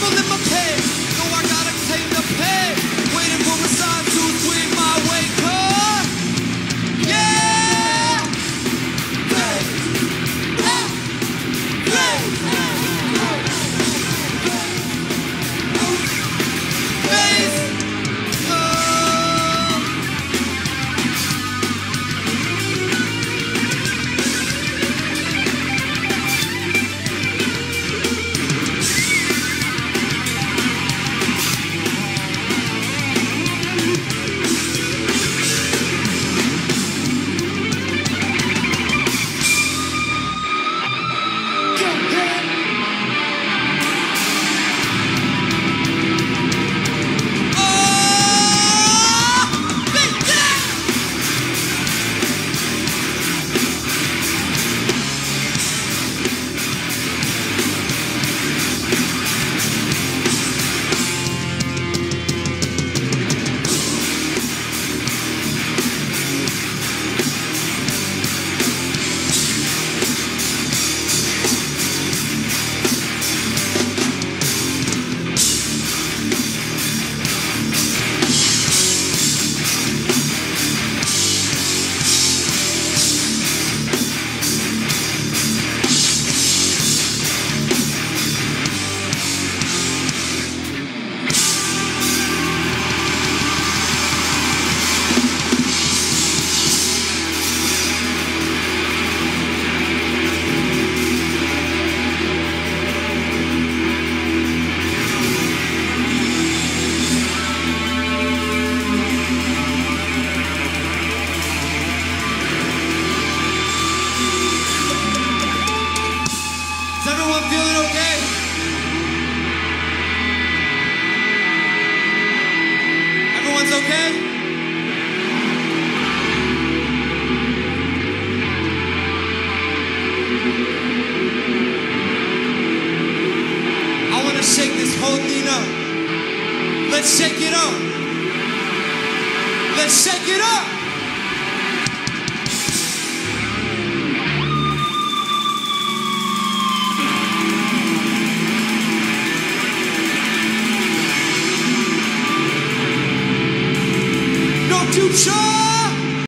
tremble in my pain. No, I gotta tame the pain. Waiting for a sign to swing my way. Yeah! Is everyone feeling okay? Everyone's okay? I want to shake this whole thing up. Let's shake it up. Let's shake it up. Future!